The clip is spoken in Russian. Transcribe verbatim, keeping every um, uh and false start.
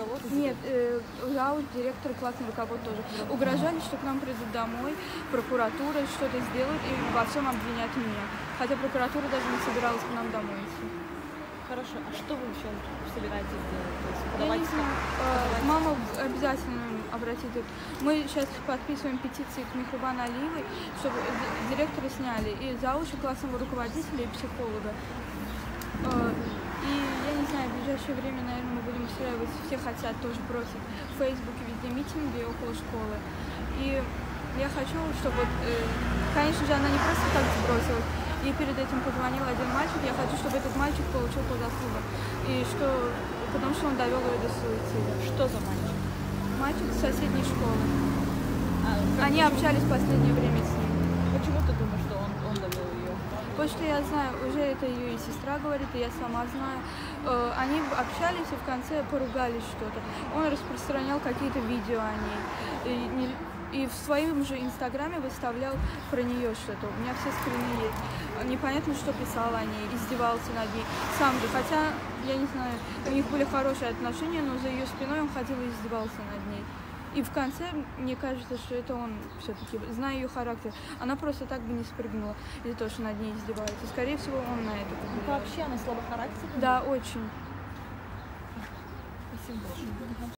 руководство? Нет, э, зауч, директор, классный руководство тоже. Угрожали, что к нам придут домой, прокуратура что-то сделает и во всем обвинят меня. Хотя прокуратура даже не собиралась к нам домой идти. Хорошо, а что вы сейчас собираетесь делать? То есть Я подавать не знаю, э, мама обязательно обратит. Мы сейчас подписываем петиции к Мехрубан Алиевой, чтобы директора сняли, и заучи, классного руководителя, и психолога. Э, и я не знаю, в ближайшее время, наверное, мы будем устраивать, все хотят, тоже просят, в Фейсбуке везде митинги около школы. И я хочу, чтобы, вот, э, конечно же, она не просто так сбросилась. И перед этим позвонил один мальчик, я хочу, чтобы этот мальчик получил по заслугам. И что, потому что он довел ее до суицида. Что за мальчик? Мальчик с соседней школы. А, Они почему? общались в последнее время с ним. Почему ты думаешь, что он, он довел ее? Потому что я знаю, уже это ее и сестра говорит, и я сама знаю. Э, они общались и в конце поругались что-то. Он распространял какие-то видео о ней. И, не, и в своем же инстаграме выставлял про нее что-то. У меня все скрины есть. Непонятно, что писал о ней, издевался над ней. Сам же, хотя, я не знаю, у них были хорошие отношения, но за ее спиной он ходил и издевался над ней. И в конце, мне кажется, что это он все-таки, зная ее характер, она просто так бы не спрыгнула из-за того, что над ней издевается. Скорее всего, он на это повлиял. Вообще она слабохарактерная? Да, очень. Спасибо большое.